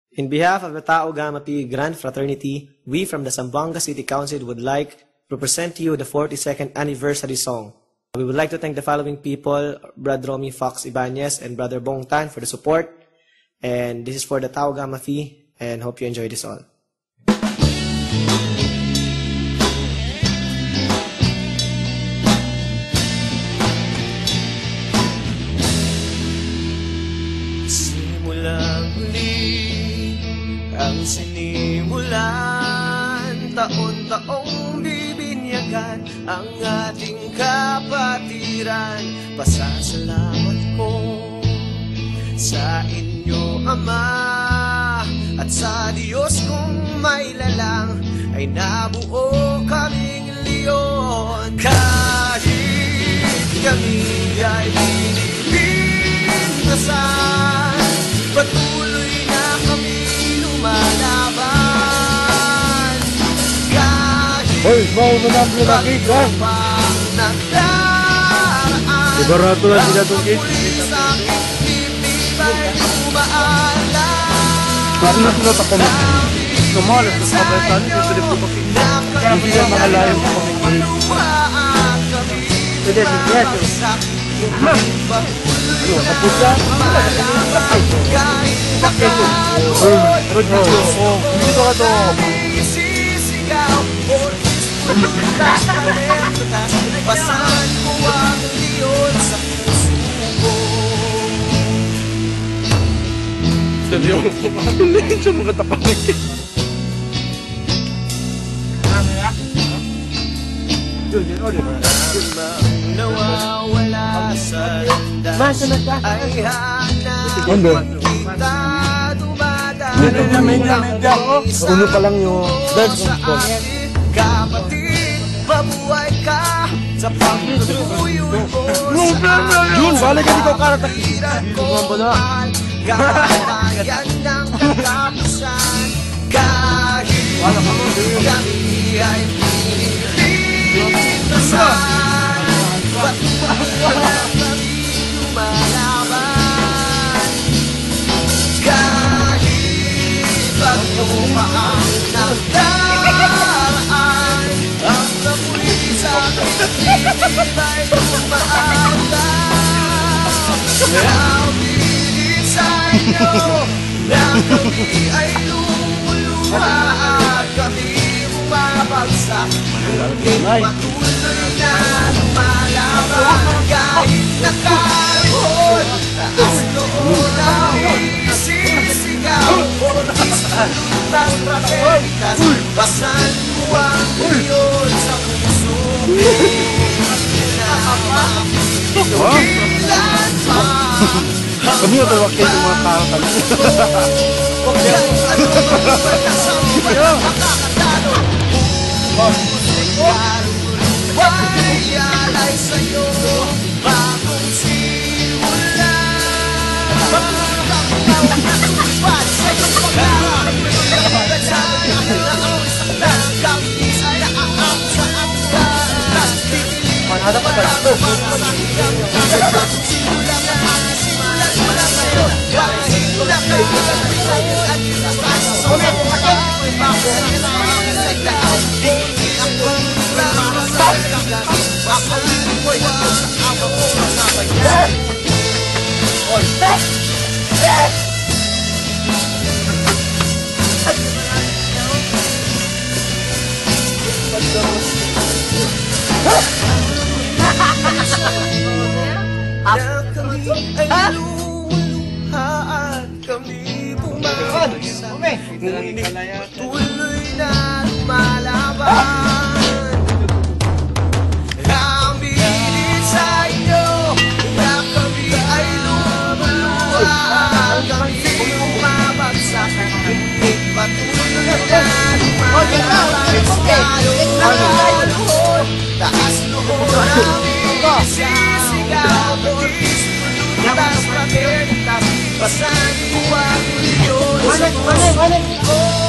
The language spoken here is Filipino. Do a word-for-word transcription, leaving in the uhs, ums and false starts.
In behalf of the Tau Gamma Pi Grand Fraternity, we from the Zamboanga City Council would like to present to you the forty-second anniversary song. We would like to thank the following people, Brother Romy Fox Ibanez and Brother Bong Tan for the support. And this is for the Tau Gamma Phi, and hope you enjoy this all. Simulang huli ang sinimulan, taon-taong bibinyagan ang ating kapatiran. Pasasalamat ko sa inyo, Ama, at sa Diyos kong may lalang ay nabuo kaming leon. Kahit kami ay pinipintasan, patuloy na kami lumalaban. Kahit bagong pang nagdaraan, Ibarato lang sila itong case. Bakit na sila tapos normal at sa kabataan nito sila po pakita. Hindi sila mga layang po pakita. Pwede siya siya. Ano, tapos yan? Bakit ito? Pero dito, dito ka to. Pasan ko ang leon sa puso ko. Sa leon ko matuloy sa mga tapangin. Nawawala sa landas ay hanap kita dumadaan. Uno pa lang yung kapatid, mabuhay ka sa pagtuyod ko sa Jun, balik ka dito karatak. Gagabayan ng katapusan. Kahit kami ay pinipintasan, patuloy na kami lumalaban. Kahit paglupa ang nagdaraan, ang kapulit sa akin ay umaanap. Ang pilit sa inyo na kami ay lumuluha at kami bumabagsak. Ngunit patuloy na lumalaban. Kahit nakaroon, taas noon namin isisigaw. Lutas praktikas, basan mo ang leon sa puso ko. Ilan pa kami yung dalawang kayo mga karatak. huwag kang ano magpagkasama ng makakatalo. Ay alay sa'yo bagong simula. Magkakatawag na tumipad sa iyong pag-arap. Nagkakasama na ang isang lang kapis ay naaam sa amulan. Manhada pa ba? Simula na, simula mo lang ngayon. Kahit wala kayo sa'yo at ilakas sa mga pagkakoy bakit sa daan. Hindi ako lang sa kagabi. Ako ko'y ako sa awa ko sa kanya. Na kami ay luluha at kami bumagsak. Ngunit patuloy na lumalaban. Ang bilis sa inyo na kami ay luluha at kami bumabagsak. Ngunit patuloy na lumalaban. Kahit nakaluhod, taas noon namin sisigaw. Lutas praktikas, basan mo ang leon sa puso ko.